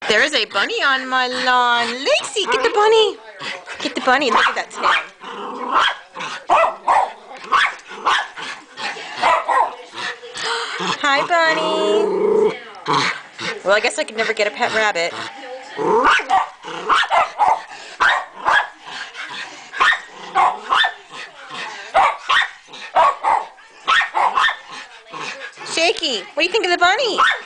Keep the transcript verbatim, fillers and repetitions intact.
There is a bunny on my lawn. Lacey, get the bunny. Get the bunny. Look at that tail. Hi, bunny. Well, I guess I could never get a pet rabbit. Shakey, what do you think of the bunny?